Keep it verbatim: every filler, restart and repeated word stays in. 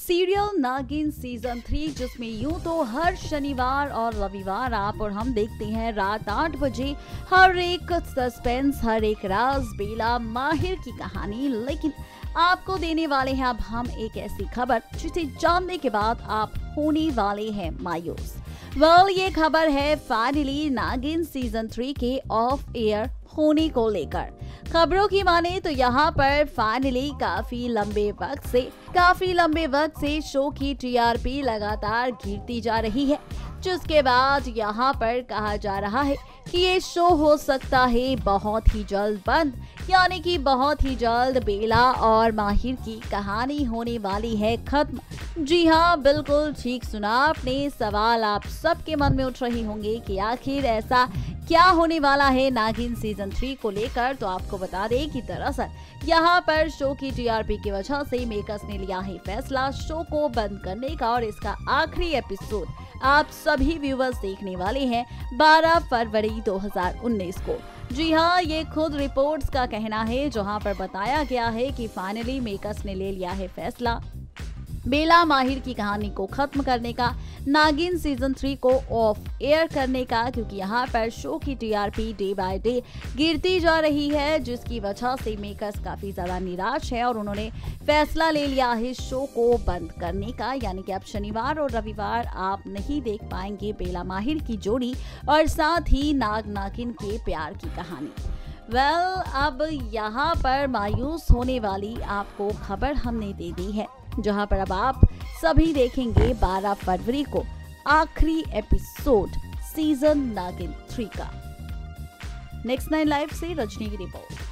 Serial नागिन season three, जिसमें यूं तो हर शनिवार और रविवार आप और हम देखते हैं रात आठ बजे हर एक सस्पेंस, हर एक राज, बेला, माहिर की कहानी। लेकिन आपको देने वाले हैं अब हम एक ऐसी खबर जिसे जानने के बाद आप होने वाले हैं मायूस। वेल well, ये खबर है फाइनली नागिन सीजन थ्री के ऑफ एयर होने को लेकर। खबरों की माने तो यहाँ पर फाइनली काफी लंबे वक्त से काफी लंबे वक्त से शो की टीआरपी लगातार गिरती जा रही है, जिसके बाद यहाँ पर कहा जा रहा है कि ये शो हो सकता है बहुत ही जल्द बंद, यानी कि बहुत ही जल्द बेला और माहिर की कहानी होने वाली है खत्म। जी हाँ, बिल्कुल ठीक सुना आपने। सवाल आप सबके मन में उठ रही होंगे कि आखिर ऐसा क्या होने वाला है नागिन सीजन थ्री को लेकर। तो आपको बता दें कि दरअसल यहाँ पर शो की टीआरपी की वजह से मेकर्स ने लिया है फैसला शो को बंद करने का, और इसका आखिरी एपिसोड आप सभी व्यूअर्स देखने वाले हैं बारह फरवरी दो हज़ार उन्नीस को। जी हाँ, ये खुद रिपोर्ट्स का कहना है, जहां पर बताया गया है कि फाइनली मेकर्स ने ले लिया है फैसला बेला माहिर की कहानी को खत्म करने का, नागिन सीजन थ्री को ऑफ एयर करने का, क्योंकि यहाँ पर शो की टीआरपी डे बाय डे गिरती जा रही है, जिसकी वजह से मेकर्स काफी ज्यादा निराश है और उन्होंने फैसला ले लिया है शो को बंद करने का। यानी कि अब शनिवार और रविवार आप नहीं देख पाएंगे बेला माहिर की जोड़ी और साथ ही नाग नागिन के प्यार की कहानी। वेल well, अब यहाँ पर मायूस होने वाली आपको खबर हमने दे दी है, जहां पर अब आप सभी देखेंगे बारह फरवरी को आखिरी एपिसोड सीजन नागिन थ्री का। नेक्स्ट नाइन लाइव से रजनी की रिपोर्ट।